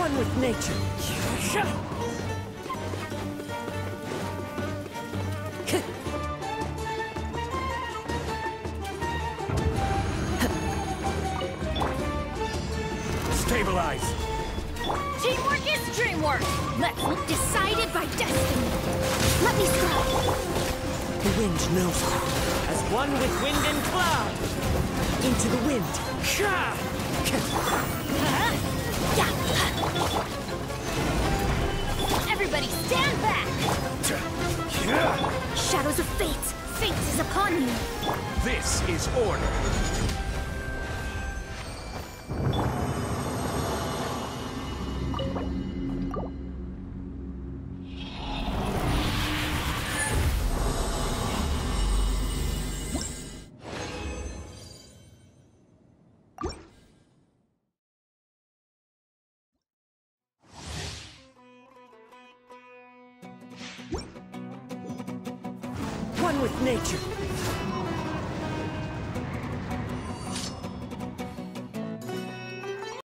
One with nature. Stabilize! Teamwork is dreamwork! Let's look decided by destiny! Let me start! The wind knows you. As one with wind and cloud! Into the wind. Everybody stand back! Shadows of fate! Fate is upon you! This is order! One with nature.